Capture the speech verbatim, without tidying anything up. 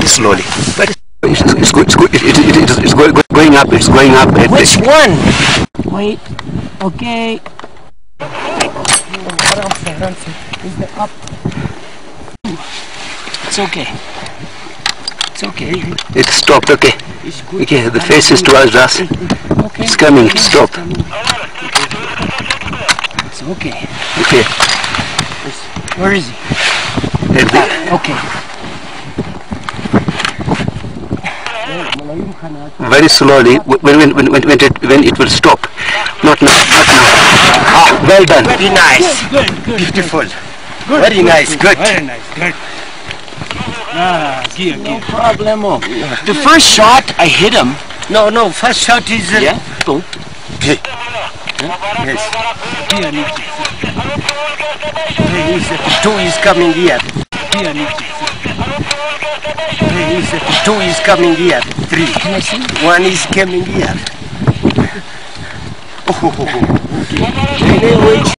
very slowly. Very it's, it's good. It's good. It, it, it, it, it's going, going up. It's going up. Which one? Wait. Okay. Is the up? It's okay. It's okay. It stopped. Okay. It's good. Okay. The face is towards us. Okay. It's coming. Stop. It's okay. Okay. Where is he? Ah, okay. Very slowly. When when when when it when it will stop. Not now. Not now. Ah, well done. Very nice. Good. Good. Beautiful. Good. Very nice. Good. Very nice. Good. Ah, gear, gear. No problemo. The first shot, I hit him. No, no. First shot is. Uh, Yeah. Don't. Okay. Yes. Gear, Two is coming here. Gear, Two is coming here. Three. Can I see? One is coming here. Okay.